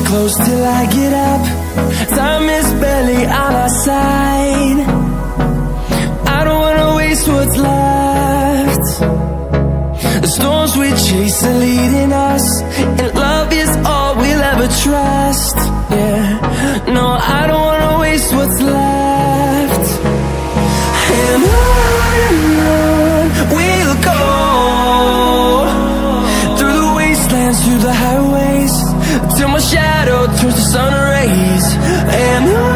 close till I get up. Time is barely on our side. I don't wanna waste what's left. The storms we chase are leading us, and love is all we'll ever trust. Yeah, no, I don't wanna waste what's left. And on we'll go, through the wastelands, through the highways, till my shadow turns to sun rays. And